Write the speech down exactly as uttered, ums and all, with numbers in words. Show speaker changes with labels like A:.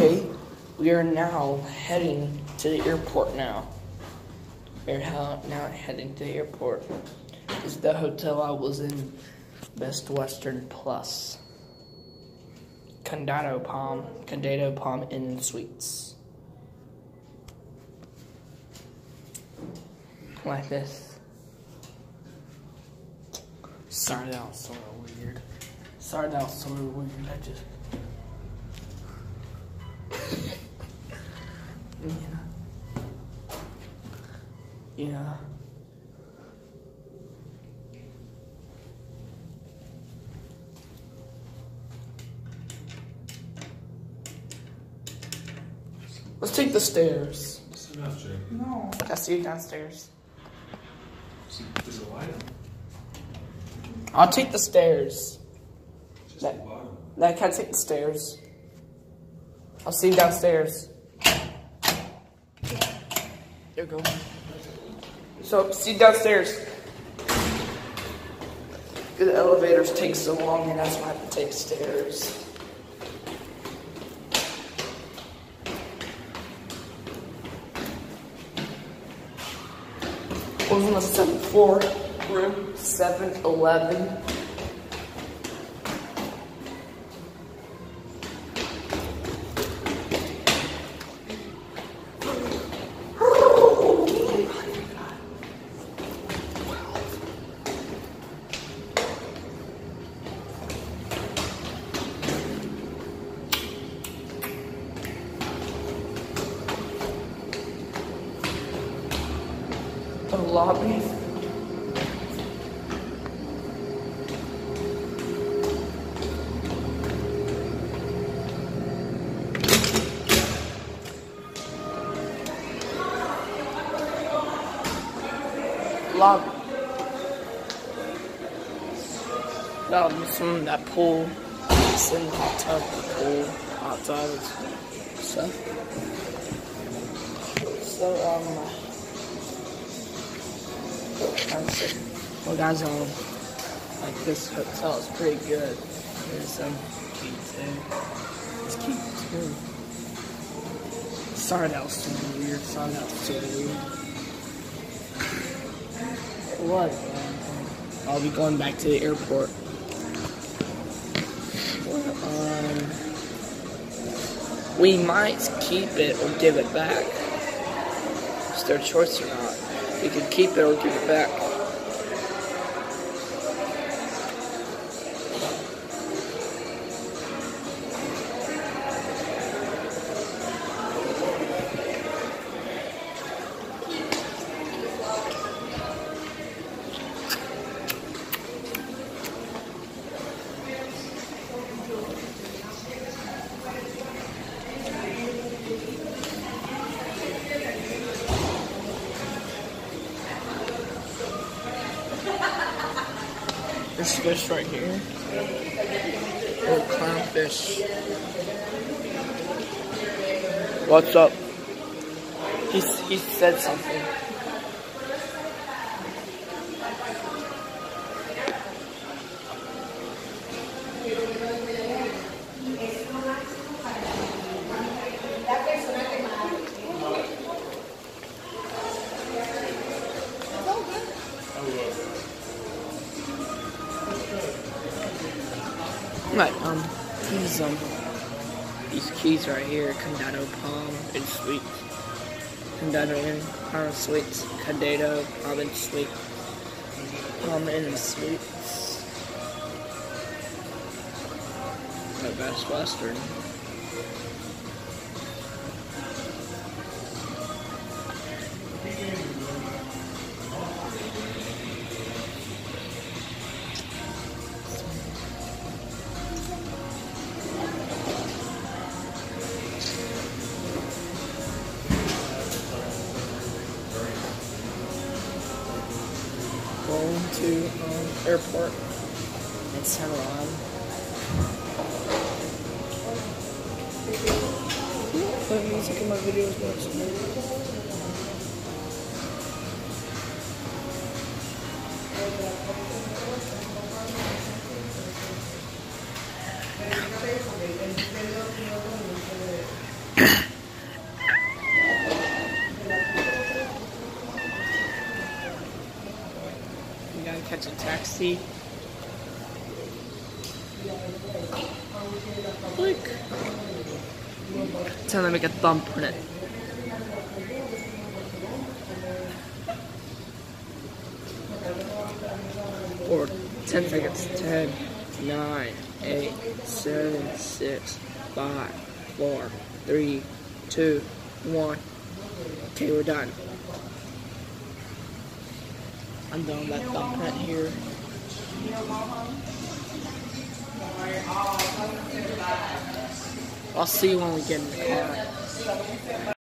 A: Okay, we are now heading to the airport now. We're now heading to the airport. This is the hotel I was in, Best Western Plus. Condado Palm, Condado Palm Inn Suites. Like this. Sorry that was sort of weird. Sorry that was sort of weird. I just. Yeah. Yeah. Let's take the stairs. No. I see you downstairs.
B: Is it wide?
A: I'll take the stairs.
B: Just
A: that,
B: the bottom.
A: that can't take the stairs. I'll see you downstairs. There you go. So, see you downstairs. The elevators take so long, and that's why I have to take stairs. I was on the seventh floor, room seven eleven. The lobby. Lobby. That was from that pool. It's in the hot tub, the pool, hot tub, stuff. So, um, well guys, um, like this hotel is pretty good. There's some cute too. It's cute too. Sorry that was so weird. Sorry that was so weird. What? Um, I'll be going back to the airport. Um, we might keep it or give it back. It's their choice or not. We can keep it or give it back. There's fish right here. Oh, clownfish. What's up? He's, he said something. Right, um, these, um, these keys right here, Condado Palm Inn Suites. Condado Inn, Palm Suites, Condado Palm Inn Suites. Palm Inn Suites. The Best Western. Going to um, airport in San Juan. Play music in my videos next week. taxi. Click. Time to make a thumbprint. For ten seconds. ten, nine, eight, seven, six, five, four, three, two, one. Okay, we're done. I'm done with that thumbprint here. I'll see you when we get in the car.